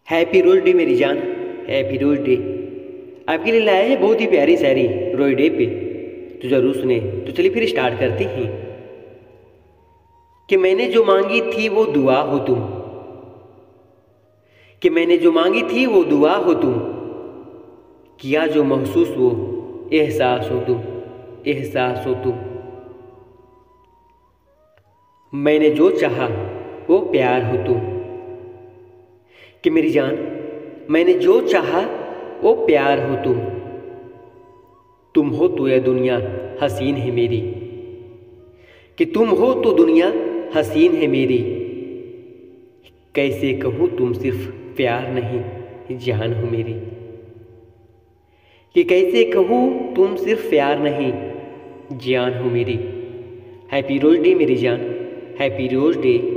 Happy rose day मेरी जान, happy rose day. आपके लिए लाया है बहुत ही प्यारी शायरी रोज डे पे, तो ज़रूर सुने। तो चलिए फिर स्टार्ट करते हैं। कि मैंने जो मांगी थी वो दुआ हो तुम, कि मैंने जो मांगी थी वो दुआ हो तुम, किया जो महसूस वो एहसास हो तुम, एहसास हो तुम। मैंने जो चाहा वो प्यार हो तुम, कि मेरी जान मैंने जो चाहा वो प्यार हो तुम हो तो यह दुनिया हसीन है मेरी, कि तुम हो तो दुनिया हसीन है मेरी। कैसे कहूँ तुम सिर्फ प्यार नहीं जान हो मेरी, कि कैसे कहूँ तुम सिर्फ प्यार नहीं जान हो मेरी। हैप्पी रोज डे मेरी जान, हैप्पी रोज डे।